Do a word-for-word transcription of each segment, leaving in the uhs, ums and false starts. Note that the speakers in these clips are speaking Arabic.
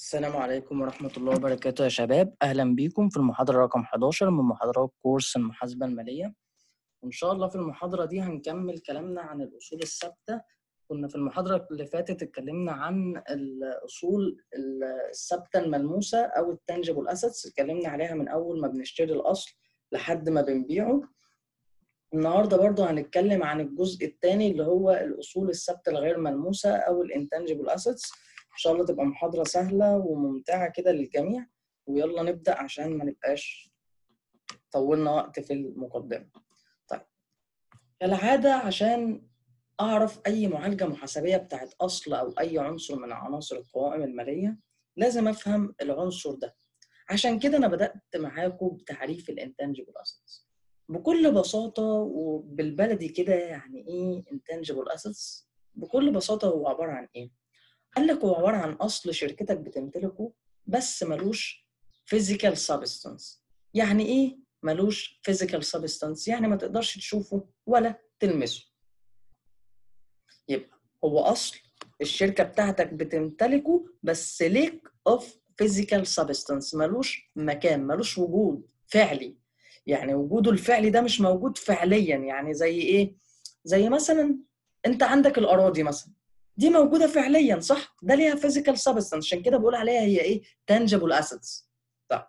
السلام عليكم ورحمة الله وبركاته يا شباب، أهلا بيكم في المحاضرة رقم حداشر من محاضرات كورس المحاسبة المالية. وإن شاء الله في المحاضرة دي هنكمل كلامنا عن الأصول الثابتة. كنا في المحاضرة اللي فاتت اتكلمنا عن الأصول الثابتة الملموسة أو التانجبل أسيتس، اتكلمنا عليها من أول ما بنشتري الأصل لحد ما بنبيعه. النهارده برضه هنتكلم عن الجزء الثاني اللي هو الأصول الثابتة الغير ملموسة أو الانتانجبل أسيتس. إن شاء الله تبقى محاضرة سهلة وممتعة كده للجميع، ويلا نبدأ عشان ما نبقاش طولنا وقت في المقدمة. طيب، كالعادة عشان أعرف أي معالجة محاسبية بتاعت أصل أو أي عنصر من عناصر القوائم المالية لازم أفهم العنصر ده. عشان كده أنا بدأت معاكم بتعريف الانتانجبل أسيتس بكل بساطة وبالبلدي كده. يعني إيه intangible assets؟ بكل بساطة هو عبارة عن إيه؟ قال لك هو عبارة عن أصل شركتك بتمتلكه بس ملوش physical substance. يعني إيه ملوش physical substance؟ يعني ما تقدرش تشوفه ولا تلمسه. يبقى هو أصل الشركة بتاعتك بتمتلكه بس ليك of physical substance، ملوش مكان، ملوش وجود فعلي. يعني وجوده الفعلي ده مش موجود فعليا. يعني زي ايه؟ زي مثلا انت عندك الاراضي مثلا، دي موجوده فعليا صح؟ ده ليها physical substance، عشان كده بقول عليها هي ايه؟ tangible assets. طيب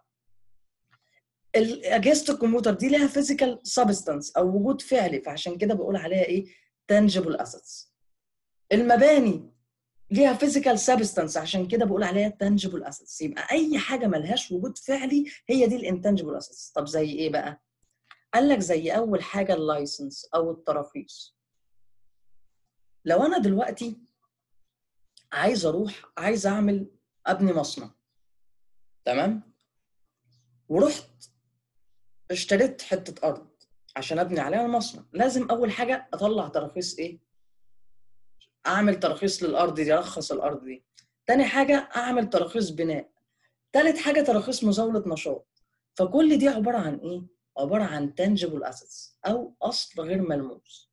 اجهزه الكمبيوتر دي ليها physical substance او وجود فعلي، فعشان كده بقول عليها ايه؟ tangible assets. المباني ليها physical substance، عشان كده بقول عليها tangible assets. يبقى اي حاجه ملهاش وجود فعلي هي دي الانتانجبل assets. طب زي ايه بقى؟ قال لك زي اول حاجه اللايسنس او التراخيص. لو انا دلوقتي عايز اروح عايز اعمل ابني مصنع، تمام، ورحت اشتريت حته ارض عشان ابني عليها المصنع، لازم اول حاجه اطلع تراخيص ايه؟ اعمل تراخيص للارض دي، ارخص الارض دي. تاني حاجه اعمل تراخيص بناء. تالت حاجه تراخيص مزاوله نشاط. فكل دي عباره عن ايه؟ عباره عن tangible assets او اصل غير ملموس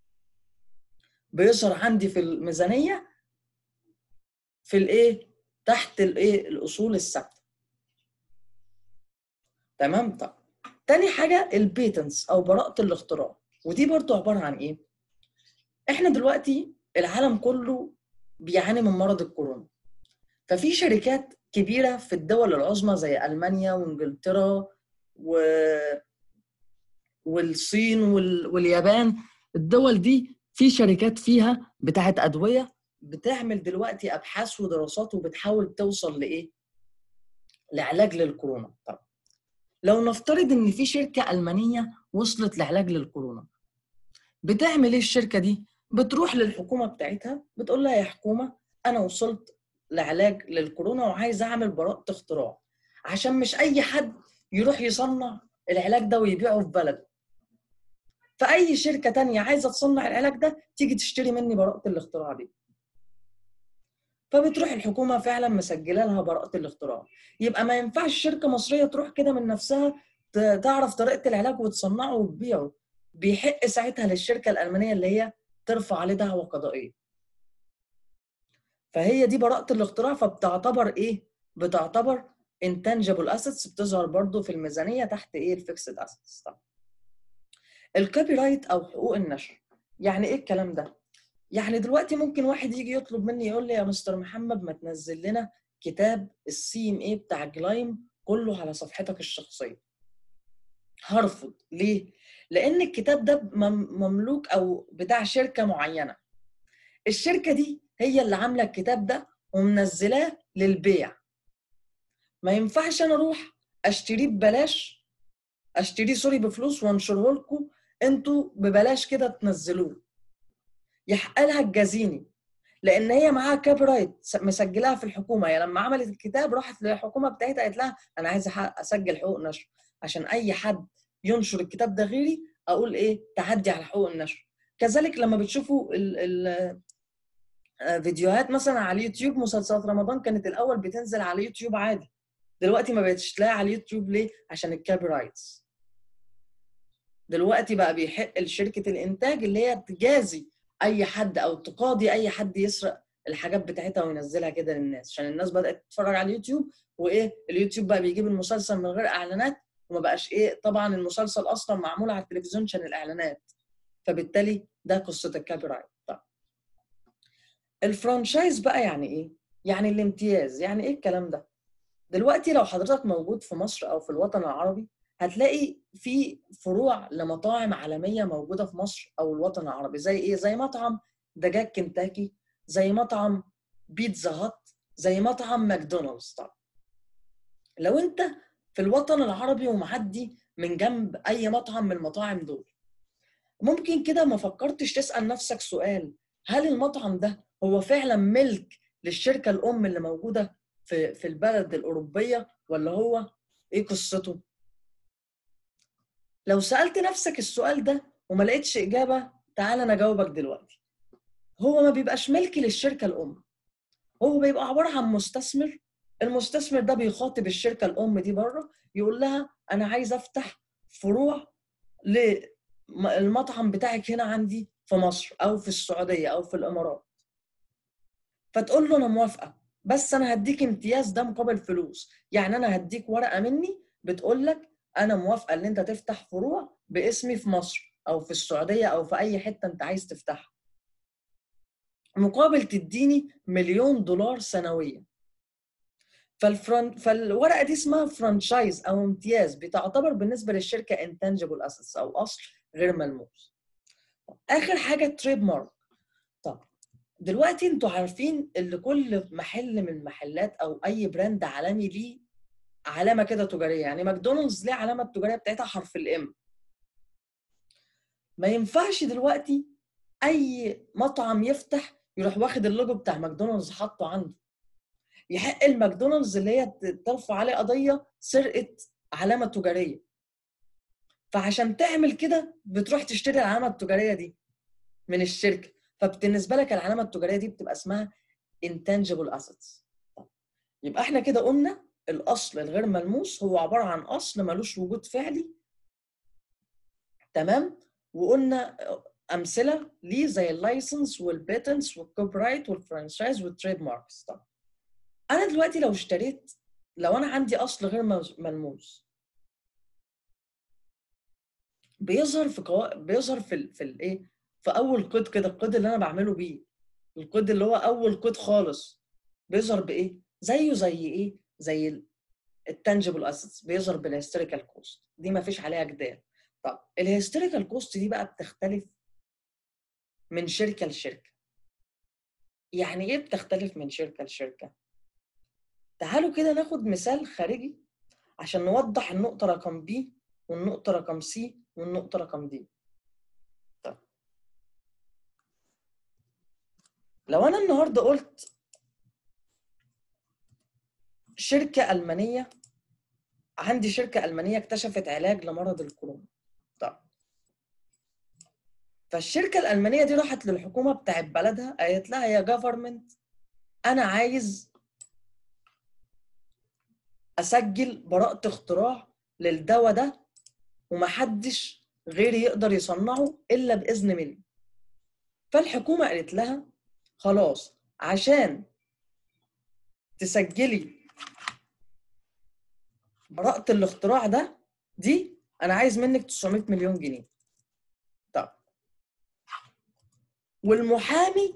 بيظهر عندي في الميزانيه في الايه؟ تحت الايه؟ الاصول الثابته. تمام. طب تاني حاجه البيتنس او براءه الاختراع، ودي برضو عباره عن ايه؟ احنا دلوقتي العالم كله بيعاني من مرض الكورونا، ففي شركات كبيره في الدول العظمى زي المانيا وانجلترا و... والصين وال... واليابان. الدول دي في شركات فيها بتاعت ادويه بتعمل دلوقتي ابحاث ودراسات وبتحاول توصل لايه؟ لعلاج للكورونا. طب لو نفترض ان في شركه المانيه وصلت لعلاج للكورونا، بتعمل ايه الشركه دي؟ بتروح للحكومه بتاعتها بتقول لها يا حكومه انا وصلت لعلاج للكورونا وعايز اعمل براءه اختراع، عشان مش اي حد يروح يصنع العلاج ده ويبيعه في بلده. فاي شركه تانية عايزه تصنع العلاج ده تيجي تشتري مني براءه الاختراع دي. فبتروح الحكومه فعلا مسجله لها براءه الاختراع. يبقى ما ينفعش شركه مصريه تروح كده من نفسها تعرف طريقه العلاج وتصنعه وتبيعه. بيحق ساعتها للشركه الالمانيه اللي هي ترفع عليه دعوه قضائيه. فهي دي براءه الاختراع، فبتعتبر ايه؟ بتعتبر intangible assets، بتظهر برضو في الميزانيه تحت ايه؟ الفيكسد assets. طبعا الكوبي رايت او حقوق النشر، يعني ايه الكلام ده؟ يعني دلوقتي ممكن واحد يجي يطلب مني يقول لي يا مستر محمد ما تنزل لنا كتاب السي ام اي بتاع جلايم كله على صفحتك الشخصيه. هرفض. ليه؟ لان الكتاب ده مملوك او بتاع شركه معينه. الشركه دي هي اللي عامله الكتاب ده ومنزلاه للبيع. ما ينفعش انا اروح اشتريه ببلاش، اشتريه سوري بفلوس وانشره لكم انتوا ببلاش كده تنزلوه. يحق لها تجازيني لان هي معاها كوبي رايت مسجلاها في الحكومه. هي لما عملت الكتاب راحت للحكومه بتاعتها قالت لها انا عايزه اسجل حقوق نشر عشان اي حد ينشر الكتاب ده غيري اقول ايه؟ تعدي على حقوق النشر. كذلك لما بتشوفوا الفيديوهات مثلا على اليوتيوب، مسلسلات رمضان كانت الاول بتنزل على اليوتيوب عادي، دلوقتي ما بقتش تلاقي على اليوتيوب. ليه؟ عشان الكوبي رايتس. دلوقتي بقى بيحق لشركه الانتاج اللي هي تجازي اي حد او تقاضي اي حد يسرق الحاجات بتاعتها وينزلها كده للناس، عشان الناس بدات تتفرج على اليوتيوب، وايه اليوتيوب بقى بيجيب المسلسل من غير اعلانات، وما بقاش ايه طبعا المسلسل اصلا معمول على التلفزيون عشان الاعلانات، فبالتالي ده قصه الكوبي رايت. طيب الفرانشايز بقى يعني ايه؟ يعني الامتياز. يعني ايه الكلام ده؟ دلوقتي لو حضرتك موجود في مصر او في الوطن العربي، هتلاقي في فروع لمطاعم عالميه موجوده في مصر او الوطن العربي، زي ايه؟ زي مطعم دجاج كنتاكي، زي مطعم بيتزا هات، زي مطعم ماكدونالدز. طبعا لو انت في الوطن العربي ومعدي من جنب اي مطعم من المطاعم دول، ممكن كده ما فكرتش تسأل نفسك سؤال: هل المطعم ده هو فعلا ملك للشركة الأم اللي موجودة في في البلد الأوروبية، ولا هو إيه قصته؟ لو سألت نفسك السؤال ده وما لقيتش إجابة، تعال أنا أجاوبك دلوقتي. هو ما بيبقاش ملك للشركة الأم، هو بيبقى عبارة عن مستثمر. المستثمر ده بيخاطب الشركة الأم دي بره، يقول لها أنا عايز أفتح فروع للمطعم بتاعك هنا عندي في مصر أو في السعودية أو في الإمارات. فتقول له أنا موافقة، بس أنا هديك امتياز ده مقابل فلوس. يعني أنا هديك ورقة مني بتقول لك أنا موافقة إن أنت تفتح فروع باسمي في مصر أو في السعودية أو في أي حتة أنت عايز تفتحها، مقابل تديني مليون دولار سنويا. فالفرن... فالورقه دي اسمها فرانشايز او امتياز، بتعتبر بالنسبه للشركه انتنجبل اسيتس او اصل غير ملموس. اخر حاجه تريد مارك. طب دلوقتي انتوا عارفين ان كل محل من المحلات او اي براند عالمي ليه علامه كده تجاريه، يعني ماكدونالدز ليه علامه التجاريه بتاعتها حرف الام. ما ينفعش دلوقتي اي مطعم يفتح يروح واخد اللوجو بتاع ماكدونالدز حاطه عنده. يحق الماكدونالدز اللي هي ترفع عليه قضيه سرقه علامه تجاريه، فعشان تعمل كده بتروح تشتري العلامه التجاريه دي من الشركه، فبالنسبه لك العلامه التجاريه دي بتبقى اسمها intangible assets. يبقى احنا كده قلنا الاصل الغير ملموس هو عباره عن اصل ملوش وجود فعلي، تمام؟ وقلنا امثله ليه زي اللايسنس والبيتنتس والكوبي رايت والفرانشايز والتريد ماركس. طب انا دلوقتي لو اشتريت، لو انا عندي اصل غير ملموس، بيظهر في قو... بيظهر في ال... في الايه في اول كود كده، الكود اللي انا بعمله بيه، الكود اللي هو اول كود خالص، بيظهر بايه؟ زيه زي ايه؟ زي التانجبل اسيتس، بيظهر بالهيستوريكال كوست، دي ما فيش عليها جدال. طب الهيستوريكال كوست دي بقى بتختلف من شركه لشركه. يعني ايه بتختلف من شركه لشركه؟ تعالوا كده ناخد مثال خارجي عشان نوضح النقطه رقم بي والنقطه رقم سي والنقطه رقم دي. طب لو انا النهارده قلت شركه المانيه، عندي شركه المانيه اكتشفت علاج لمرض الكورونا. طب فالشركه الالمانيه دي راحت للحكومه بتاعت بلدها، قالت لها يا جفرمنت انا عايز اسجل براءه اختراع للدواء ده، ومحدش غيري يقدر يصنعه الا باذن مني. فالحكومه قالت لها خلاص، عشان تسجلي براءه الاختراع ده دي انا عايز منك تسعمية مليون جنيه. طب والمحامي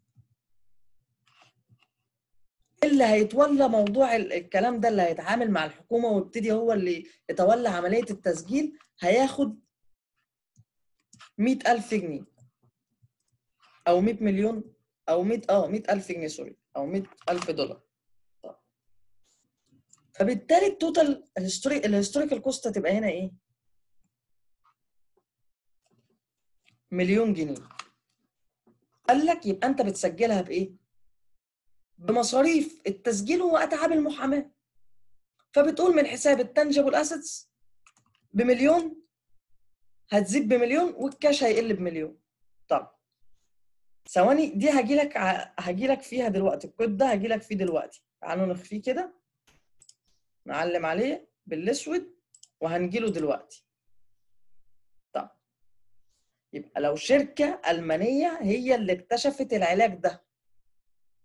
اللي هيتولى موضوع الكلام ده، اللي هيتعامل مع الحكومه ويبتدي هو اللي يتولى عمليه التسجيل، هياخد مئة ألف جنيه او مئة مليون او مئة اه مئة ألف جنيه سوري، او مئة ألف دولار. فبالتالي التوتال الهيستوري الهيستوريكال كوست هتبقى هنا ايه؟ مليون جنيه. قال لك يبقى انت بتسجلها بايه؟ بمصاريف التسجيل واتعاب المحاماه. فبتقول من حساب التنجبل اسيتس بمليون هتزيد بمليون والكاش هيقل بمليون. طب ثواني، دي هاجي لك هاجي لك فيها دلوقتي، الكود ده هاجي لك فيه دلوقتي. تعالوا نخفيه كده، نعلم عليه بالاسود وهنجي له دلوقتي. طب يبقى لو شركه المانيه هي اللي اكتشفت العلاج ده،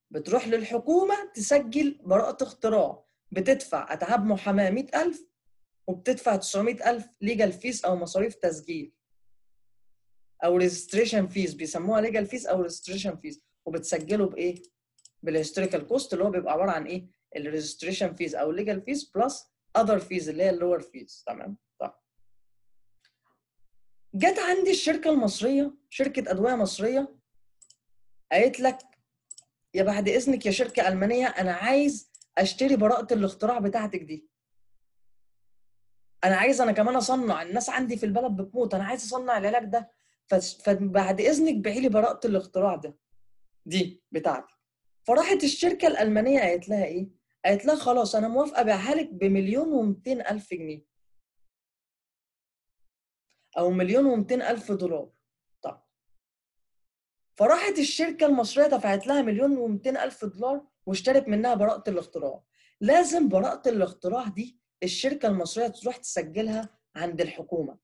بتروح للحكومه تسجل براءه اختراع، بتدفع اتعاب محاماه مئة ألف وبتدفع تسعمئة ألف ليجال فيس او مصاريف تسجيل او ريجستريشن فيس، بيسموها ليجال فيس او ريجستريشن فيس، وبتسجله بايه؟ بالهيستوريكال كوست اللي هو بيبقى عباره عن ايه؟ الريجستريشن فيس او الليجال فيس بلس اذر فيز اللي هي اللور فيز. تمام؟ طيب جت عندي الشركه المصريه، شركه ادويه مصريه، قالت لك يا بعد اذنك يا شركه المانيه انا عايز اشتري براءه الاختراع بتاعتك دي، انا عايز انا كمان اصنع، الناس عندي في البلد بتموت، انا عايز اصنع العلاج ده، فبعد اذنك بيعي لي براءه الاختراع ده دي بتاعتي. فراحت الشركه الالمانيه قالت لها ايه؟ قالت لها خلاص انا موافقه ابيعها لك بمليون ومئتين الف جنيه او مليون ومئتين الف دولار. طب فراحت الشركه المصريه دفعت لها مليون ومئتين الف دولار واشترت منها براءه الاختراع. لازم براءه الاختراع دي الشركه المصريه تروح تسجلها عند الحكومه.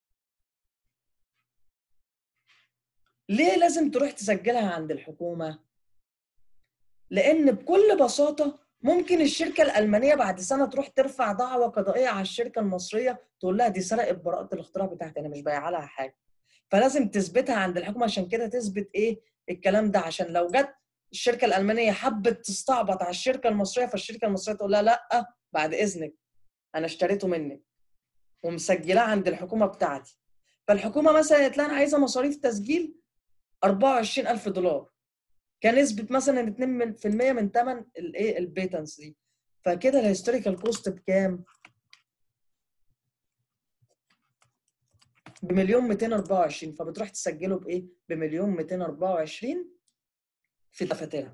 ليه لازم تروح تسجلها عند الحكومه؟ لان بكل بساطه ممكن الشركه الالمانيه بعد سنه تروح ترفع دعوى قضائيه على الشركه المصريه تقول لها دي سرقت براءه الاختراع بتاعتي، انا مش بايعه لها حاجه. فلازم تثبتها عند الحكومه، عشان كده تثبت ايه الكلام ده، عشان لو جت الشركه الالمانيه حبت تستعبط على الشركه المصريه فالشركه المصريه تقول لها لا بعد اذنك انا اشتريته منك ومسجلاه عند الحكومه بتاعتي. فالحكومه مثلا قالت لها انا عايزه مصاريف تسجيل أربعة وعشرين ألف دولار، كنسبه مثلا اتنين في المية من ثمن الايه البيتنس دي، فكده الهيستوريكال كوست بكام؟ بمليون مئتين وأربعة وعشرين، فبتروح تسجله بايه؟ بمليون مئتين وأربعة وعشرين في دفاترها.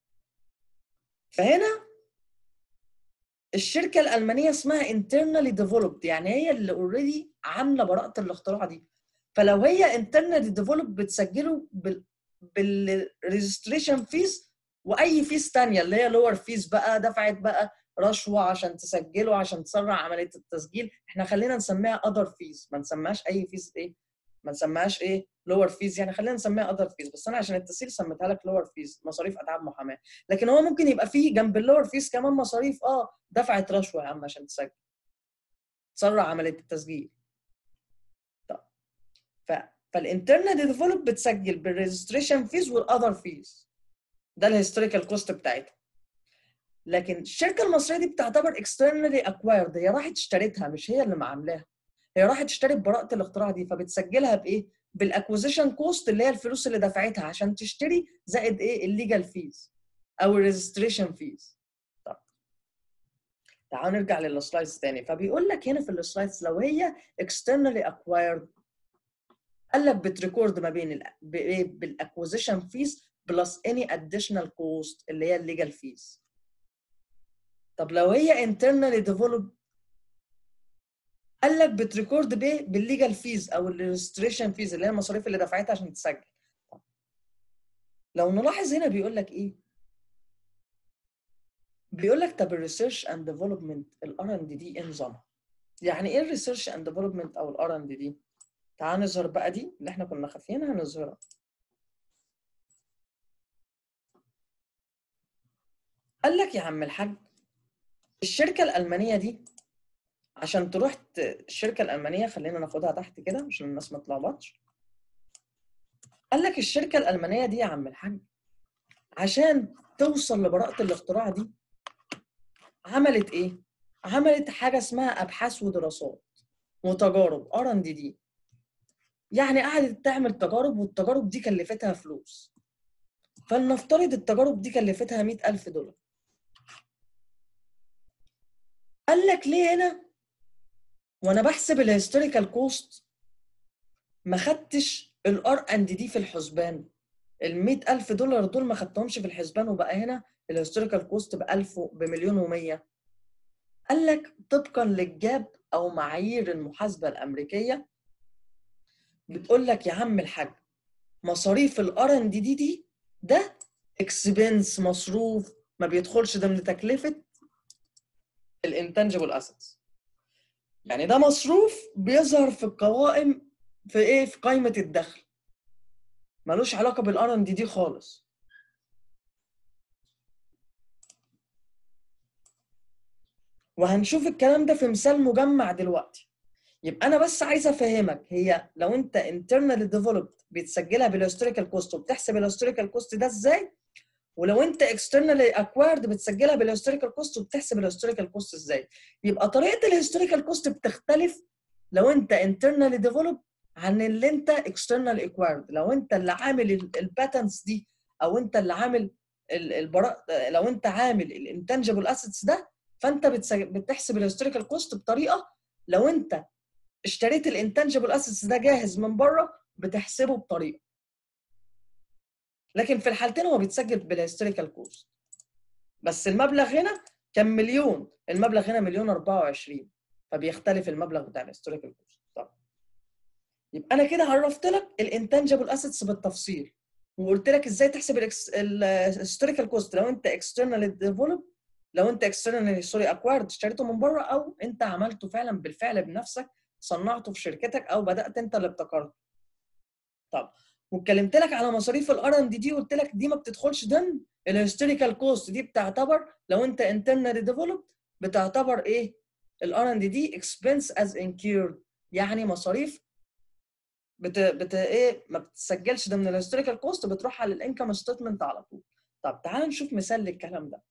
فهنا الشركه الالمانيه اسمها internally developed، يعني هي اللي اوريدي عامله براءه الاختراع دي. فلو هي internally developed بتسجله بال بالريجستريشن فيز واي فيز ثانيه اللي هي لور فيز بقى، دفعت بقى رشوه عشان تسجله عشان تسرع عمليه التسجيل، احنا خلينا نسميها اذر فيز، ما نسميهاش اي فيز ايه؟ ما نسميهاش ايه؟ لور فيز، يعني خلينا نسميها اذر فيز، بس انا عشان التسهيل سميتها لك لور فيز، مصاريف اتعاب محاماه. لكن هو ممكن يبقى فيه جنب اللور فيز كمان مصاريف اه دفعت رشوه يا عم عشان تسجل، تسرع عمليه التسجيل. طب ف فالانترنال ديفلوب بتسجل بالريجستريشن فيز والاذر فيز، ده الهيستوريكال كوست بتاعتها. لكن الشركه المصريه دي بتعتبر اكسترنالي اكوايرد، هي راحت اشتريتها مش هي اللي معاملاها، هي راحت اشترت براءه الاختراع دي، فبتسجلها بايه؟ بالاكوزيشن كوست اللي هي الفلوس اللي دفعتها عشان تشتري زائد ايه؟ الليجال فيز او الريجستريشن فيز. طب تعالوا نرجع للسلايدز تاني. فبيقول لك هنا في السلايدز لو هي اكسترنالي اكوايرد قال لك بتريكورد ما بين بالاكوزيشن فيز بلس اني اديشنال كوست اللي هي الليجال فيز. طب لو هي internally developed قال لك بتريكورد بايه؟ بالليجال فيز او الريجستريشن فيز اللي هي المصاريف اللي دفعتها عشان تسجل. لو نلاحظ هنا بيقول لك ايه؟ بيقول لك طب الريسيرش اند ديفلوبمنت الار اند دي ايه نظامها؟ يعني ايه الريسيرش اند ديفلوبمنت او الار اند دي؟ تعال نظهر بقى دي اللي احنا كنا خافينها هنظهرها. قال لك يا عم الحاج الشركه الالمانيه دي عشان تروح ت... الشركه الالمانيه خلينا ناخدها تحت كده عشان الناس ما تلخبطش. قال لك الشركه الالمانيه دي يا عم الحاج عشان توصل لبراءه الاختراع دي عملت ايه؟ عملت حاجه اسمها ابحاث ودراسات وتجارب ار اند دي، يعني قعدت تعمل تجارب والتجارب دي كلفتها فلوس. فلنفترض التجارب دي كلفتها مئة ألف دولار. قال لك ليه هنا وانا بحسب الهيستوريكال كوست ما خدتش الار اند دي في الحسبان؟ ال مئة ألف دولار دول ما خدتهمش في الحسبان وبقى هنا الهيستوريكال كوست ب ألف بمليون ومية. قال لك طبقا للجاب او معايير المحاسبه الامريكيه بتقول لك يا عم الحاج مصاريف الار ان دي دي دي ده اكسبنس مصروف ما بيدخلش ضمن تكلفه الانتنجبل اسيتس، يعني ده مصروف بيظهر في القوائم في ايه؟ في قائمه الدخل، ملوش علاقه بالار ان دي دي خالص. وهنشوف الكلام ده في مثال مجمع دلوقتي. يبقى انا بس عايز افهمك، هي لو انت internally developed بتسجلها بالهيستوريكال كوست وبتحسب الهيستوريكال كوست ده ازاي، ولو انت externally acquired بتسجلها بالهيستوريكال كوست وبتحسب الهيستوريكال كوست ازاي. يبقى طريقه الهيستوريكال كوست بتختلف لو انت internally developed عن اللي انت externally acquired. لو انت اللي عامل الباتنتس دي او انت اللي عامل البراء، لو انت عامل الانتنجبل اسيتس ده، فانت بتحسب الهيستوريكال كوست بطريقه. لو انت اشتريت الانتنجبل اسيتس ده جاهز من بره بتحسبه بطريقه. لكن في الحالتين هو بيتسجل بالهيستوريكال كوست. بس المبلغ هنا كان مليون، المبلغ هنا مليون أربعة وعشرين، فبيختلف المبلغ بتاع الهيستوريكال كوست. طب يبقى انا كده عرفت لك الانتنجبل اسيتس بالتفصيل، وقلت لك ازاي تحسب الهيستوريكال كوست لو انت اكسترنال ديفلوب، لو انت اكسترنال سوري اكوارد اشتريته من بره، او انت عملته فعلا بالفعل بنفسك، صنعته في شركتك او بدات انت اللي ابتكرته. طب واتكلمت لك على مصاريف الار ان دي دي، قلت لك دي ما بتدخلش ضمن الهيستوريكال كوست، دي بتعتبر لو انت انترنالي ديفلوبد بتعتبر ايه؟ الار ان دي دي اكسبنس از انكيرد، يعني مصاريف بت بت ايه ما بتسجلش ضمن الهيستوريكال كوست، بتروح على الانكم ستيتمنت على طول. طب تعال نشوف مثال للكلام ده.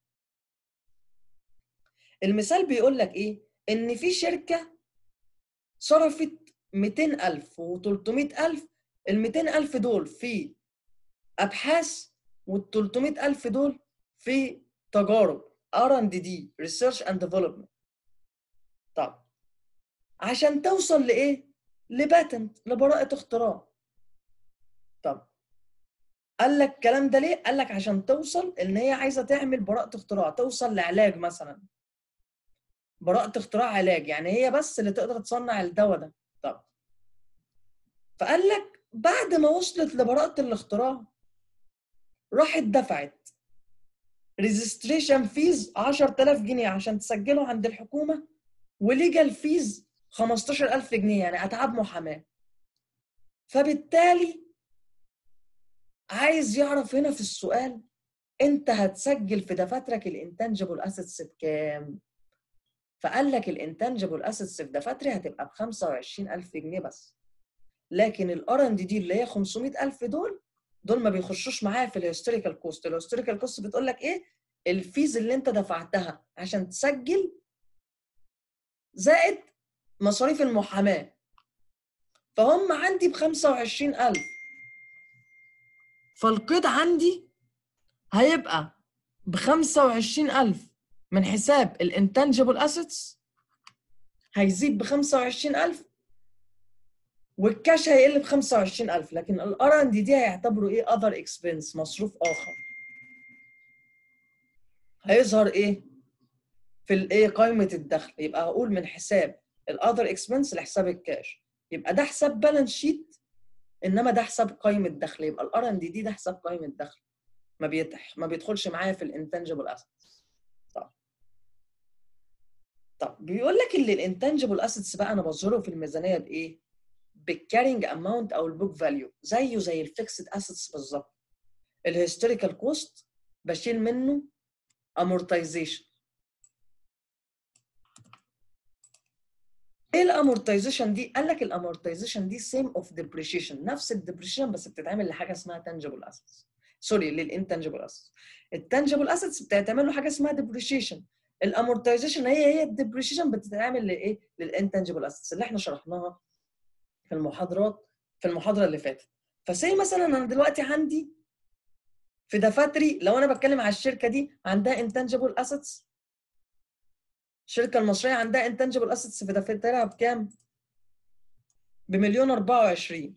المثال بيقول لك ايه؟ ان في شركه صرفت مئتين ألف وثلاثمئة ألف، ال مئتين ألف دول في ابحاث وال ثلاثمئة ألف دول في تجارب ار اند دي ريسيرش اند ديفلوبمنت. طب عشان توصل لايه؟ لباتنت، لبراءة اختراع. طب قال لك الكلام ده ليه؟ قال لك عشان توصل ان هي عايزه تعمل براءة اختراع، توصل لعلاج مثلا، براءة اختراع علاج، يعني هي بس اللي تقدر تصنع الدواء ده. طب فقال لك بعد ما وصلت لبراءة الاختراع راحت دفعت ريجستريشن فيز عشرة آلاف جنيه عشان تسجله عند الحكومه، وليجال فيز خمستاشر ألف جنيه، يعني اتعاب محاماه. فبالتالي عايز يعرف هنا في السؤال انت هتسجل في دفاترك الانتنجبل اسيتس بكام؟ فقال لك الانتنجبل اسيتس في دفاتري هتبقى ب خمسة وعشرين ألف جنيه بس، لكن الار ان دي دي اللي هي خمسمئة ألف دول دول ما بيخشوش معايا في الهيستوريكال كوست. الهيستوريكال كوست بتقول لك ايه؟ الفيز اللي انت دفعتها عشان تسجل زائد مصاريف المحاماه، فهم عندي ب خمسة وعشرين ألف، فالقيد عندي هيبقى ب خمسة وعشرين ألف من حساب الانتنجبل اسيتس، هيزيد ب خمسة وعشرين ألف، والكاش هيقل ب خمسة وعشرين ألف، لكن الار ان دي دي هيعتبروا ايه؟ اذر اكسبنس، مصروف اخر. هيظهر ايه؟ في الايه؟ قائمه الدخل. يبقى هقول من حساب الاذر اكسبنس لحساب الكاش، يبقى ده حساب بالانس شيت، انما ده حساب قائمه دخل. يبقى الار ان دي دي ده حساب قائمه دخل، ما بيتح ما بيدخلش معايا في الانتنجبل اسيتس. طب طب بيقول لك ان الانتنجبل اسيتس بقى انا بظهره في الميزانيه بايه؟ بالكارينج اماونت او البوك فاليو، زيه زي الفيكسد اسيتس بالظبط. الهيستوريكال كوست بشيل منه امورتايزيشن. ايه الامورتايزيشن دي؟ قال لك الامورتايزيشن دي سيم اوف ديبريشيشن، نفس الديبريشيشن بس بتتعمل لحاجه اسمها تانجبل اسيتس، سوري للانتنجبل اسيتس. التانجبل اسيتس بتعمل له حاجه اسمها ديبريشيشن، الامورتايزيشن هي هي الديبريشيشن بتتعمل لايه؟ للانتنجبل اسيتس اللي احنا شرحناها في المحاضرات في المحاضره اللي فاتت. فسي مثلا انا دلوقتي عندي في دفاتري، لو انا بتكلم على الشركه دي عندها انتنجبل اسيتس، الشركه المصريه عندها انتنجبل اسيتس في دفاترها بكام؟ بمليون أربعة وعشرين.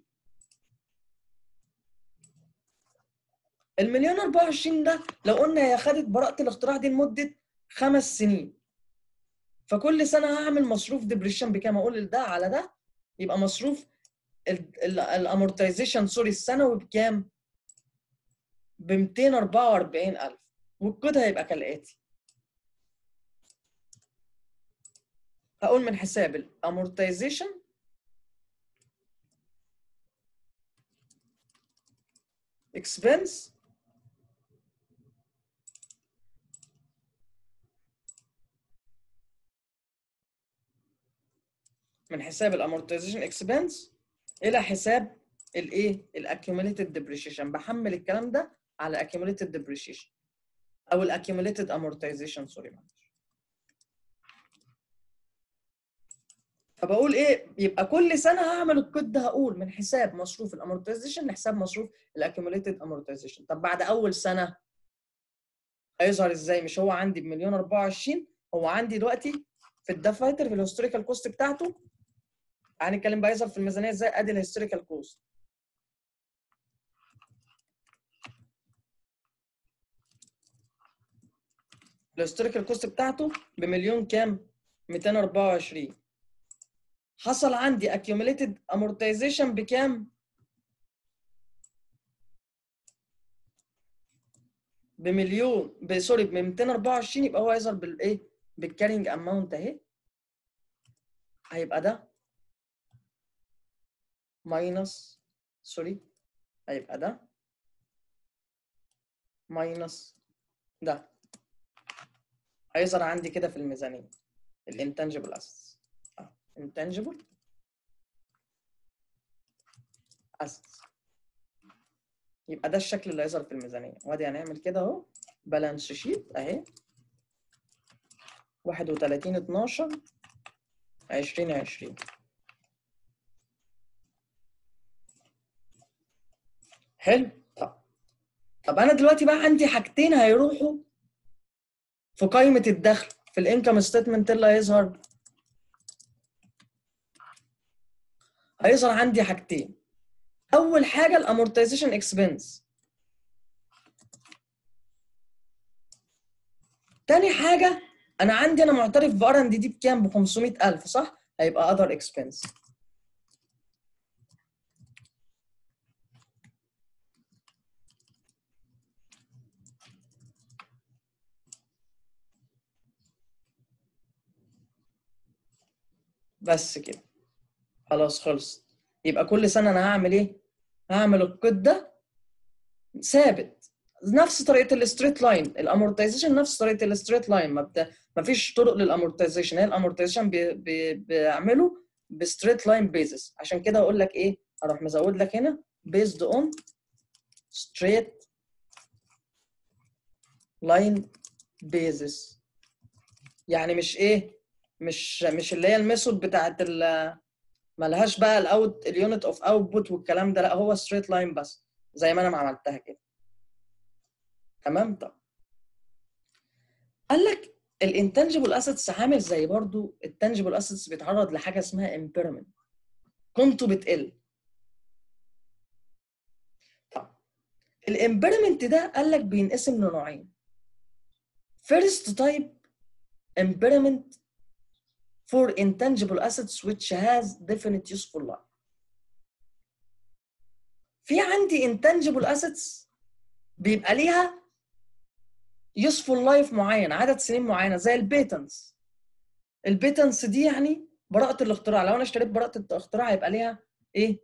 المليون أربعة وعشرين ده لو قلنا هي خدت براءة الاختراع دي لمدة خمس سنين، فكل سنة هعمل مصروف ديبريشن بكام؟ أقول ده على ده، يبقى مصروف الامورتايزيشن سوري السنوي بكام؟ ب مئتين وأربعة وأربعين ألف، والقيد هيبقى كالآتي. هقول من حساب الامورتايزيشن اكسبنس من حساب الامورتيزيشن اكسبنس الى حساب الايه الاكيوميليتد ديبريشيشن. بحمل الكلام ده على accumulated depreciation او الاكيوميليتد امورتيزيشن، سوري معلش. فبقول ايه؟ يبقى كل سنه هعمل الكود ده، هقول من حساب مصروف الامورتيزيشن لحساب مصروف الاكيوميليتد امورتيزيشن. طب بعد اول سنه هيظهر ازاي؟ مش هو عندي بمليون أربعة وعشرين، هو عندي دلوقتي في الدفاتر في الهيستوريكال كوست بتاعته. هنتكلم بقى يظهر في الميزانيه ازاي. ادي الهيستوريكال كوست، الهيستوريكال كوست بتاعته بمليون كام؟ مئتين وأربعة وعشرين. حصل عندي accumulated amortization بكام؟ بمليون ب... سوري ب مئتين وأربعة وعشرين. يبقى هو هيظهر بالايه؟ بالكارينج اماونت اهي. هيبقى ده ماينس، سوري هيبقى ده ماينس ده. هيظهر عندي كده في الميزانيه الانتنجبل اسيتس. اه انتنجبل اسيتس. يبقى ده الشكل اللي هيظهر في الميزانيه. وادي هنعمل كده اهو بالانس شيت اهي واحد وثلاثين اتناشر عشرين عشرين. حلو. طب طب انا دلوقتي بقى عندي حاجتين هيروحوا في قائمه الدخل في الانكم ستيتمنت اللي هيظهر. هيظهر عندي حاجتين. اول حاجه الامورتيزيشن اكسبنس، تاني حاجه انا عندي انا معترف بار ان دي دي بكام؟ ب خمسمئة ألف صح؟ هيبقى اذر اكسبنس. بس كده خلاص خلص. يبقى كل سنه انا هعمل ايه؟ هعمل الكود ده ثابت نفس طريقه الستريت لاين. الامورتيزيشن نفس طريقه الستريت لاين، ما بت... ما فيش طرق للامورتيزيشن. هي الامورتيزيشن بي... بي... بيعمله بستريت لاين بيزس. عشان كده اقول لك ايه؟ هروح مزود لك هنا based on straight line basis. يعني مش ايه؟ مش مش اللي هي الميثود بتاعت ال مالهاش بقى الاوت اليونت اوف اوتبوت والكلام ده، لا هو ستريت لاين بس زي ما انا ما عملتها كده. تمام. طب قال لك الانتنجبل اسيتس عامل زي برضو التنجبل اسيتس بيتعرض لحاجه اسمها امبيرمنت، قيمته بتقل. طب الامبيرمنت ده قال لك بينقسم لنوعين. فيرست تايب impairment for intangible assets which has definite useful life. في عندي intangible assets بيبقى ليها useful life معين، عدد سنين معينه، زي البيتنس. البيتنس دي يعني براءة الاختراع. لو انا اشتريت براءة الاختراع هيبقى ليها ايه؟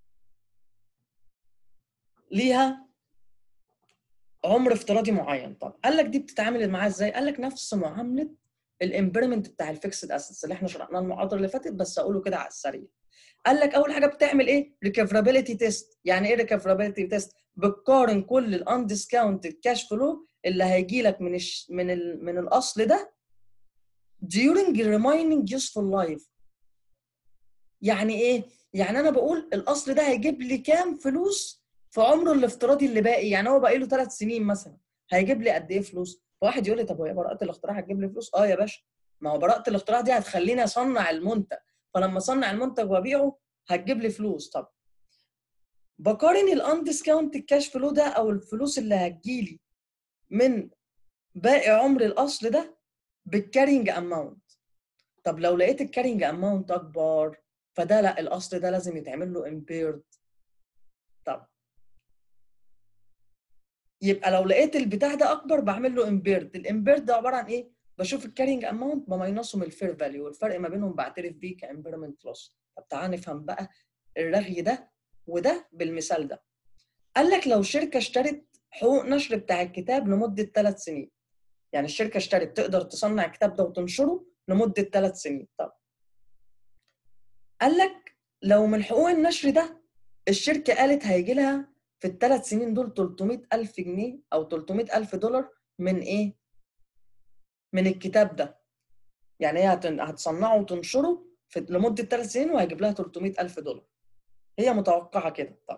ليها عمر افتراضي معين. طب قال لك دي بتتعامل معاها ازاي؟ قال لك نفس معامله الامبيرمنت بتاع الفيكسد اسيتس اللي احنا شرحناه المحاضره اللي فاتت، بس اقوله كده على السريع. قال لك اول حاجه بتعمل ايه؟ ريكفرابيلتي تيست. يعني ايه ريكفرابيلتي تيست؟ بتقارن كل الاندسكاونتد كاش فلو اللي هيجي لك من الش... من ال... من الاصل ده during remaining useful life. يعني ايه؟ يعني انا بقول الاصل ده هيجيب لي كام فلوس في عمره الافتراضي اللي باقي. يعني هو باقي له ثلاث سنين مثلا، هيجيب لي قد ايه فلوس؟ فواحد يقول لي طب هي براءة الاختراع هتجيب لي فلوس؟ اه يا باشا، ما هو براءة الاختراع دي هتخليني اصنع المنتج، فلما اصنع المنتج وابيعه هتجيب لي فلوس. طب بقارن الاندسكاونت الكاش فلو ده او الفلوس اللي هتجيلي من باقي عمر الاصل ده بالكارينج اماونت. طب لو لقيت الكارينج اماونت اكبر فده لا، الاصل ده لازم يتعمل له امبيرد. طب يبقى لو لقيت البتاع ده اكبر بعمل له امبيرد. الامبيرد ده عباره عن ايه؟ بشوف الكارينج اماونت بماينصه من الفير فاليو، والفرق ما بينهم بعترف بيه كامبيرمنت لوس. طب تعالى نفهم بقى الرغي ده وده بالمثال ده. قال لك لو شركه اشترت حقوق نشر بتاع الكتاب لمده ثلاث سنين، يعني الشركه اشترت تقدر تصنع الكتاب ده وتنشره لمده ثلاث سنين. طب قال لك لو من حقوق النشر ده الشركه قالت هيجي لها في الثلاث سنين دول تلتمية ألف جنيه او تلتمية ألف دولار من ايه؟ من الكتاب ده. يعني هي هتصنعه وتنشره في لمده ثلاث سنين وهيجيب لها تلتمية ألف دولار. هي متوقعه كده. طب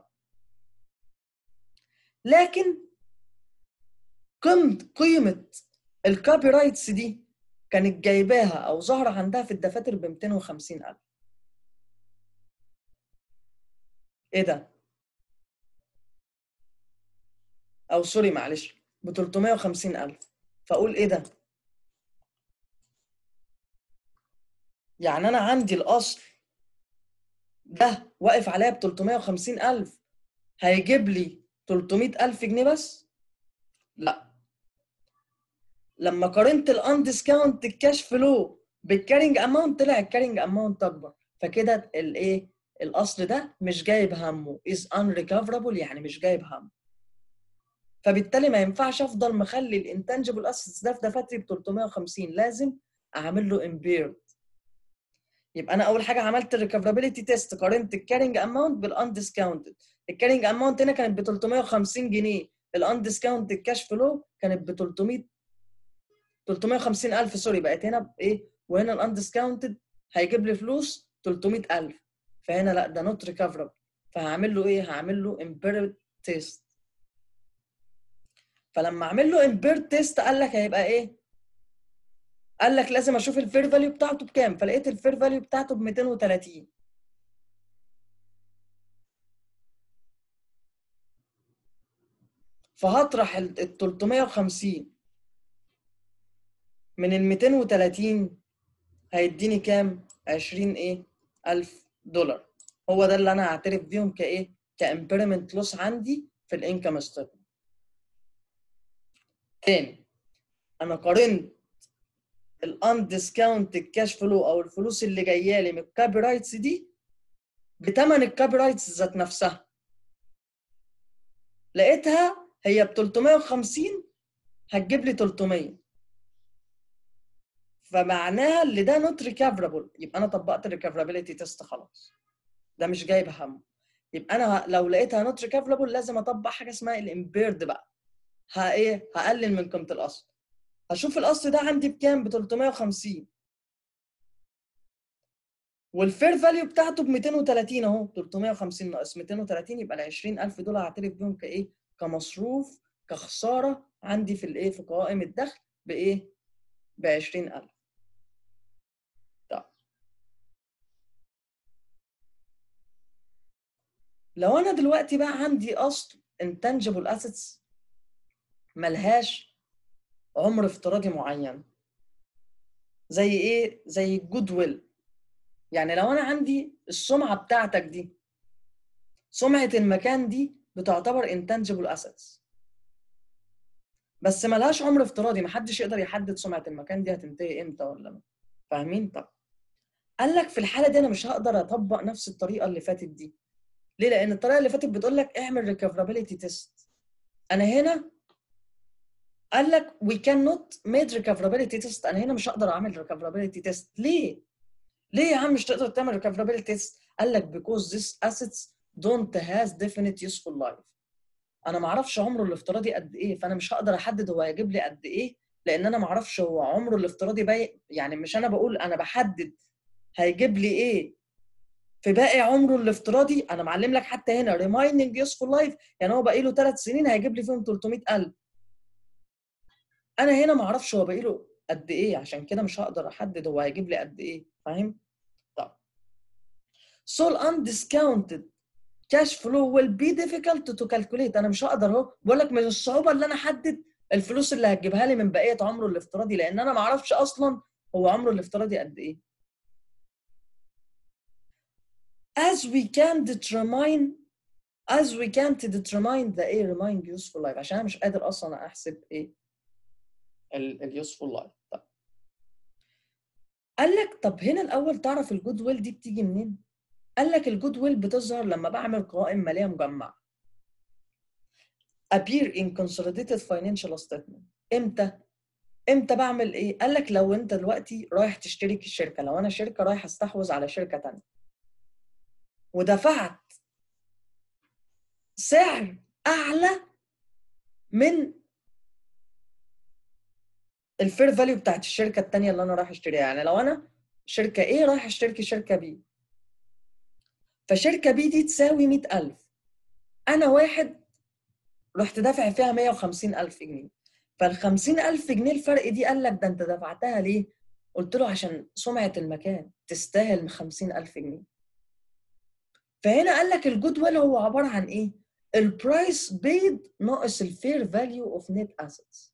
لكن قيمه قيمه الكوبي رايتس دي كانت جايباها او ظاهره عندها في الدفاتر ب مئتين وخمسين ألف. ايه ده؟ او سوري معلش ب تلتمية وخمسين ألف. فاقول ايه ده؟ يعني انا عندي الاصل ده واقف عليا ب تلتمية وخمسين ألف هيجيب لي تلتمية ألف جنيه بس؟ لا. لما قارنت الاندسكاونت الكاش فلو بالكارينج اماونت طلع الكارينج اماونت اكبر. فكده الايه؟ الاصل ده مش جايب همه is unrecoverable، يعني مش جايب همه. فبالتالي ما ينفعش افضل مخلي الانتنجبل اسيتس ده في دفاتري ب تلتمية وخمسين، لازم اعمل له امبيرد. يبقى انا اول حاجه عملت الريكفرابيلتي تيست، قارنت الكارينج اماونت بالاندسكاونتد. الكارينج اماونت هنا كانت ب تلتمية وخمسين جنيه، الاندسكاونت الكاش فلو كانت ب تلتمية تلتمية وخمسين ألف سوري، بقت هنا بايه؟ وهنا الاندسكاونتد هيجيب لي فلوس تلتمية ألف. فهنا لا، ده نوت ريكفربل. فهعمل له ايه؟ هعمل له امبيرد تيست. فلما اعمل له امبيرد تيست قال لك هيبقى ايه؟ قال لك لازم اشوف الفير فاليو بتاعته بكام. فلقيت الفير فاليو بتاعته ب مئتين وثلاثين. فهطرح ال تلتمية وخمسين من ال مئتين وثلاثين هيديني كام؟ عشرين ايه؟ ألف دولار. هو ده اللي انا هعترف بيهم كايه؟ كامبيرمنت لوس عندي في الانكم ستيتمنت. تاني، انا قارنت الاندسكاونت الكاش فلو او الفلوس اللي جايه لي من الكابي رايتس دي بثمن الكابي رايتس ذات نفسها. لقيتها هي ب تلتمية وخمسين هتجيب لي تلتمية. فمعناها اللي ده نوت ريكفربل. يبقى انا طبقت الريكفرابيلتي تيست خلاص، ده مش جايب همه. يبقى انا لو لقيتها نوت ريكفربل لازم اطبق حاجه اسمها الامبيرد بقى. ها ايه؟ هقلل من قيمه الاصل. هشوف الاصل ده عندي بكام؟ ب تلتمية وخمسين، والفير فاليو بتاعته ب مئتين وثلاثين اهو. تلتمية وخمسين ناقص مئتين وثلاثين يبقى ال عشرين ألف دول هعترف بيهم كايه؟ كمصروف، كخساره عندي في الايه؟ في قوائم الدخل بايه؟ ب عشرين ألف. طيب لو انا دلوقتي بقى عندي اصل intangible assets ملهاش عمر افتراضي معين، زي ايه؟ زي الجود ويل. يعني لو انا عندي السمعه بتاعتك دي، سمعه المكان دي بتعتبر intangible assets بس ملهاش عمر افتراضي، محدش يقدر يحدد سمعه المكان دي هتنتهي امتى ولا. فاهمين؟ طب قال لك في الحاله دي انا مش هقدر اطبق نفس الطريقه اللي فاتت دي. ليه؟ لان الطريقه اللي فاتت بتقول لك اعمل ريكفرابيلتي تيست. انا هنا قال لك we cannot make recoverability test. انا هنا مش هقدر اعمل recoverability test. ليه؟ ليه يا عم مش تقدر تعمل recoverability test؟ قال لك because these assets don't has definite useful life. انا ما اعرفش عمره الافتراضي قد ايه، فانا مش هقدر احدد هو هيجيب لي قد ايه، لان انا ما اعرفش هو عمره الافتراضي باقي. يعني مش انا بقول، انا بحدد هيجيب لي ايه في باقي عمره الافتراضي. انا معلم لك حتى هنا remaining useful life، يعني هو باقي له ثلاث سنين هيجيب لي فيهم تلتمية ألف. انا هنا ما اعرفش هو باقي له قد ايه، عشان كده مش هقدر احدد هو هيجيب لي قد ايه. فاهم؟ طب so undiscounted cash flow will be difficult to calculate. انا مش هقدر، اهو بقول لك من الصعوبه اللي انا احدد الفلوس اللي هتجيبها لي من بقيه عمره الافتراضي، لان انا ما اعرفش اصلا هو عمره الافتراضي قد ايه. as we can determine as we can't determine the a remaining useful life، عشان انا مش قادر اصلا احسب ايه اليوسفول لايف. طب قال لك طب هنا الاول تعرف الجود ويل دي بتيجي منين؟ قال لك الجود ويل بتظهر لما بعمل قوائم ماليه مجمعه appear in consolidated financial statement. امتى؟ امتى بعمل ايه؟ قال لك لو انت دلوقتي رايح تشترك الشركه، لو انا شركه رايح استحوذ على شركه ثانيه، ودفعت سعر اعلى من الفير فاليو بتاعت الشركه الثانيه اللي انا رايح اشتريها. يعني لو انا شركه ايه رايح اشتري شركه بي، فشركه بي دي تساوي مئة ألف، انا واحد رحت دافع فيها مئة وخمسين ألف جنيه، فال خمسين ألف جنيه الفرق دي قال لك ده انت دفعتها ليه؟ قلت له عشان سمعه المكان تستاهل خمسين ألف جنيه. فهنا قال لك الجود ويل هو عباره عن ايه؟ البرايس بيد ناقص الفير فاليو اوف نت اسيتس.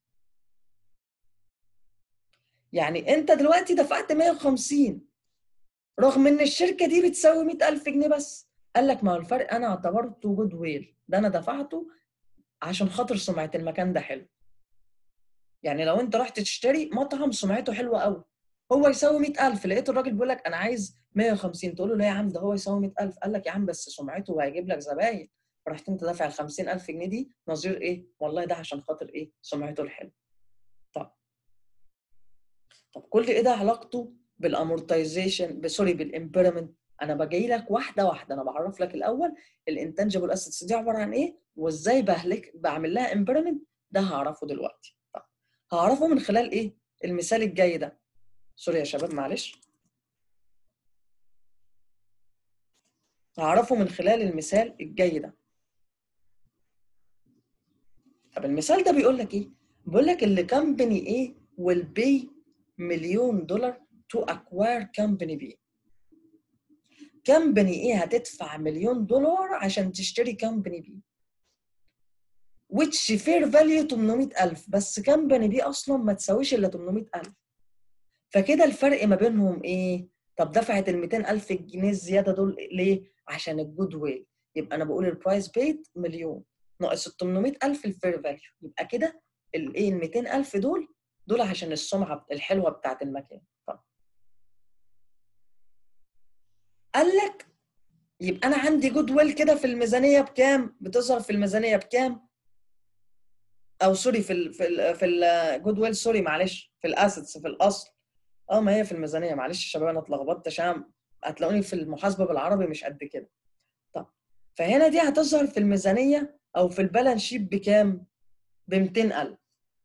يعني انت دلوقتي دفعت مئة وخمسين رغم ان الشركه دي بتساوي مئة ألف جنيه بس، قال لك ما هو الفرق انا اعتبرته جود ويل، ده انا دفعته عشان خاطر سمعه المكان ده حلو. يعني لو انت رحت تشتري مطعم سمعته حلوه قوي، هو يساوي مئة ألف، لقيت الراجل بيقول لك انا عايز مئة وخمسين، تقول له لا يا عم ده هو يساوي مئة ألف، قال لك يا عم بس سمعته وهيجيب لك زباين، فرحت انت دافع ال خمسين ألف جنيه دي نظير ايه؟ والله ده عشان خاطر ايه؟ سمعته الحلوه. طب طب كل ايه ده علاقته بالامورتايزيشن سوري بالامبيرمنت؟ انا باجي لك واحده واحده، انا بعرف لك الاول الانتنجبل اسيتس دي عباره عن ايه وازاي بهلك بعمل لها امبيرمنت، ده هعرفه دلوقتي. طب هعرفه من خلال ايه؟ المثال الجاي ده. سوري يا شباب معلش. هعرفه من خلال المثال الجاي ده. طب المثال ده بيقول لك ايه؟ بيقول لك اللي كمباني ايه will pay مليون دولار to acquire company B. كمباني ايه هتدفع مليون دولار عشان تشتري كمباني بي which fair value ثمانمئة ألف، بس كمباني بي اصلا ما تساويش الا ثمانمئة ألف. فكده الفرق ما بينهم ايه؟ طب دفعت ال مئتين ألف جنيه الزياده دول ليه؟ عشان الجود ويل. يبقى انا بقول البرايس بيد مليون ناقص ال ثمانمئة ألف الفير فاليو، يبقى كده الايه ال مئتين ألف دول دول عشان السمعه الحلوه بتاعت المكان. طب قال لك يبقى انا عندي جود ويل كده في الميزانيه بكام؟ بتظهر في الميزانيه بكام؟ او سوري في ال في ال في الجود ويل سوري معلش في الاسيتس في الاصل. اه ما هي في الميزانيه، معلش يا شباب انا اتلخبطت عشان هتلاقوني في المحاسبه بالعربي مش قد كده. طب فهنا دي هتظهر في الميزانيه او في البالانس شيت بكام؟ ب مئتين ألف.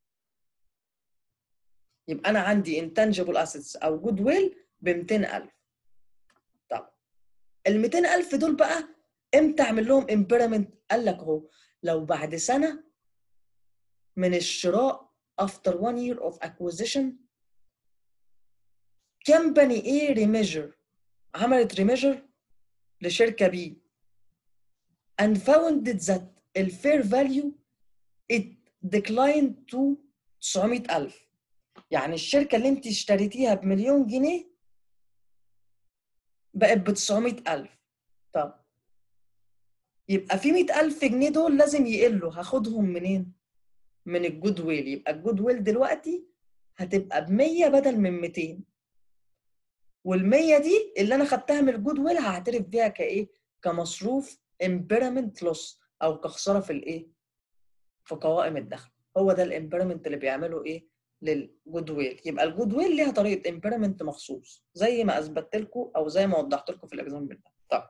يبقى انا عندي انتنجبل اسيتس او جود ويل ب مئتين ألف. طب ال مئتين ألف دول بقى امتى اعمل لهم امبيرمنت؟ قال لك اهو لو بعد سنه من الشراء after one year of acquisition company A remeasure عملت remeasure لشركة B and found that the fair value it declined to تسعمئة ألف. يعني الشركة اللي انت اشتريتيها بمليون جنيه بقت ب تسعمئة ألف. طب يبقى في مئة ألف جنيه دول لازم يقلوا، هاخدهم منين؟ من الجود ويل. يبقى الجود ويل دلوقتي هتبقى ب مية بدل من مئتين، وال100 دي اللي انا خدتها من الجود ويل هعترف بيها كايه؟ كمصروف امبيرمنت لوس او كخساره في الايه؟ في قوائم الدخل. هو ده الامبيرمنت اللي بيعمله ايه؟ للجود ويل. يبقى الجود ويل ليها طريقه امبيرمنت مخصوص زي ما اثبتت لكم او زي ما وضحت لكم في الاكزامبل ده. طب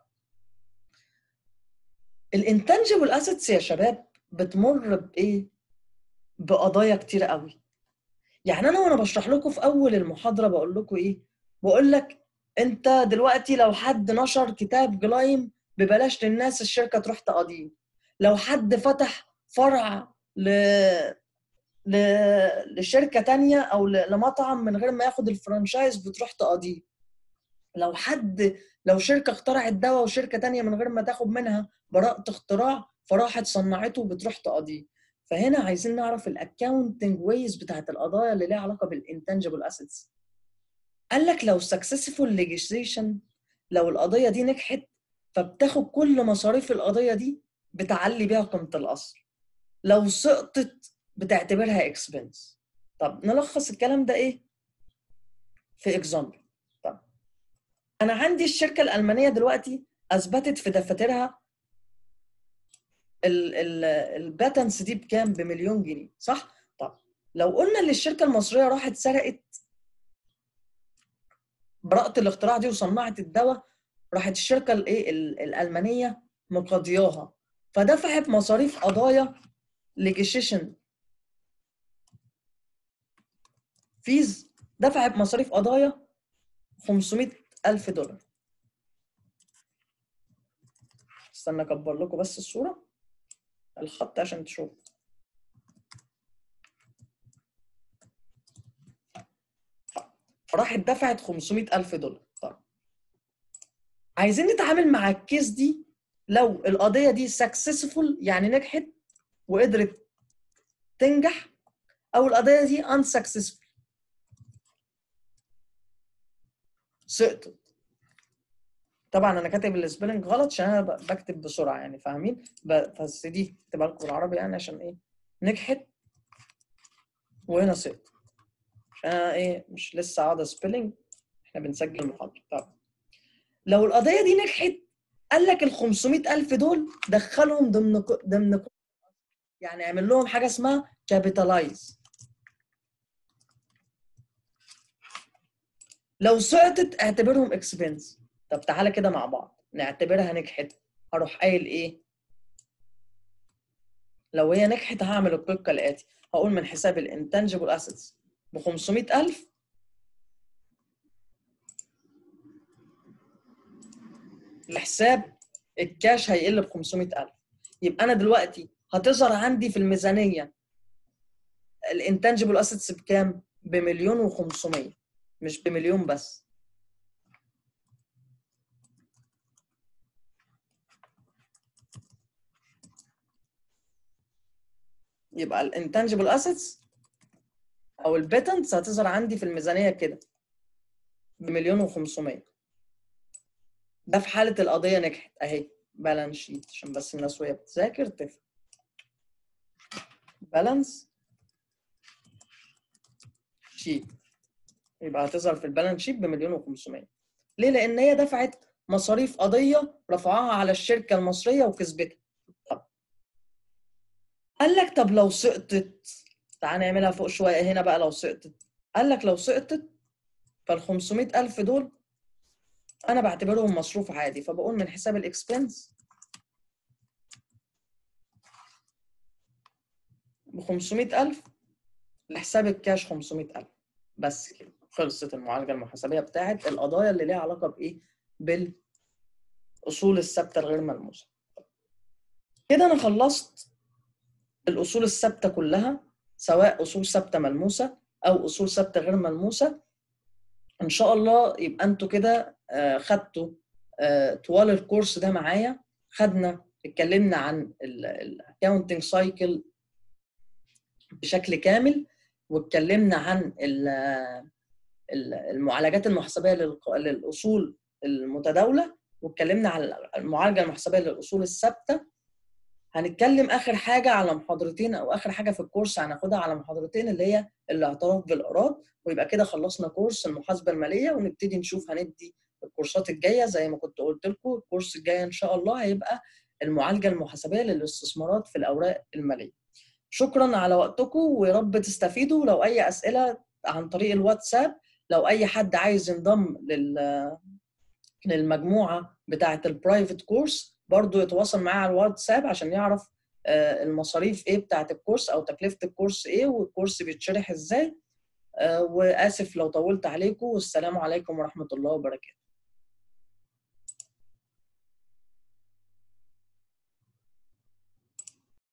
الانتنجبل اسيتس يا شباب بتمر بايه؟ بقضايا كتير قوي. يعني انا وانا بشرح لكم في اول المحاضره بقول لكم ايه؟ بقول لك انت دلوقتي لو حد نشر كتاب جلايم ببلاش للناس الشركه تروح تقاضيه، لو حد فتح فرع ل... ل... لشركه تانية او ل... لمطعم من غير ما ياخد الفرانشايز بتروح تقاضيه، لو حد لو شركه اخترعت دواء وشركه تانية من غير ما تاخد منها براءه اختراع فراحت صنعته بتروح تقاضيه. فهنا عايزين نعرف الاكاونتنج ويز بتاعت القضايا اللي ليها علاقه بالانتنجبل اسيتس. قال لك لو successful legislation لو القضيه دي نجحت فبتاخد كل مصاريف القضيه دي بتعلي بيها قيمه الاصل، لو سقطت بتعتبرها expense. طب نلخص الكلام ده ايه في اكزامبل. طب انا عندي الشركه الالمانيه دلوقتي اثبتت في دفاترها الباتنس دي بكام؟ بمليون جنيه صح؟ طب لو قلنا ان الشركه المصريه راحت سرقت براءه الاختراع دي وصنعت الدواء راحت الشركه الايه الالمانيه مقاضياها، فدفعت مصاريف قضايا ليجيشن فيز، دفعت مصاريف قضايا خمسمائة ألف دولار. استنى اكبر لكم بس الصوره الخط عشان تشوفوا. فراحت دفعت خمسمائة ألف دولار. طيب عايزين نتعامل مع الكيس دي لو القضيه دي سكسسفول يعني نجحت وقدرت تنجح، او القضيه دي unsuccessful سقطت. طبعا انا كاتب السبيلنج غلط عشان انا بكتب بسرعه يعني فاهمين، بس دي اكتبها لكم بالعربي يعني عشان ايه نجحت وهنا سقطت، عشان انا ايه مش لسه قاعده سبيلنج، احنا بنسجل المحاضره. طب لو القضيه دي نجحت قال لك ال خمسمائة ألف دول دخلهم ضمن ضمن يعني اعمل لهم حاجه اسمها كابيتالايز. لو سقطت اعتبرهم اكسبنس. طب تعالى كده مع بعض نعتبرها نجحت. هروح قايل ايه؟ لو هي نجحت هعمل القيد كالاتي، هقول من حساب الانتنجبل اسيتس ب خمسمائة ألف لحساب الكاش هيقل ب خمسمائة ألف. يبقى انا دلوقتي هتظهر عندي في الميزانيه الانتنجبل اسيتس بكام؟ بمليون وخمسمائة، مش بمليون بس. يبقى الانتنجبل اسيتس او البيتنتس هتظهر عندي في الميزانيه كده بمليون وخمسمائة. ده في حاله القضيه نجحت اهي بالانس شيت، عشان بس الناس وهي بتذاكر تفهم. بالانس شيت يبقى هتظهر في البالانس شيت بمليون وخمسمائة. ليه؟ لان هي دفعت مصاريف قضيه رفعها على الشركه المصريه وكسبتها. طب قال لك طب لو سقطت، تعال نعملها فوق شويه هنا بقى. لو سقطت قال لك لو سقطت فال خمسمائة ألف دول انا بعتبرهم مصروف عادي، فبقول من حساب الاكسبنس ب خمسمائة ألف لحساب الكاش خمسمائة ألف. بس كده خلصت المعالجه المحاسبيه بتاعت القضايا اللي ليها علاقه بايه؟ بالاصول الثابته الغير ملموسه. كده انا خلصت الاصول الثابته كلها، سواء اصول ثابته ملموسه او اصول ثابته غير ملموسه. ان شاء الله يبقى انتوا كده خدتوا طوال الكورس ده معايا، خدنا اتكلمنا عن الاكاونتنج سايكل بشكل كامل، واتكلمنا عن المعالجات المحاسبيه للاصول المتداوله، واتكلمنا عن المعالجه المحاسبيه للاصول الثابته. هنتكلم اخر حاجه على محاضرتين، او اخر حاجه في الكورس هناخدها على محاضرتين، اللي هي الاعتراف بالايراد. ويبقى كده خلصنا كورس المحاسبه الماليه، ونبتدي نشوف هندي الكورسات الجايه. زي ما كنت قلت لكم الكورس الجاي ان شاء الله هيبقى المعالجه المحاسبيه للاستثمارات في الاوراق الماليه. شكرا على وقتكم ويا رب تستفيدوا. لو اي اسئله عن طريق الواتساب، لو اي حد عايز ينضم لل للمجموعه بتاعه البرايفت كورس برضو يتواصل معايا على الواتساب عشان يعرف المصاريف ايه بتاعه الكورس او تكلفه الكورس ايه، والكورس بيتشرح ازاي. واسف لو طولت عليكم، والسلام عليكم ورحمه الله وبركاته.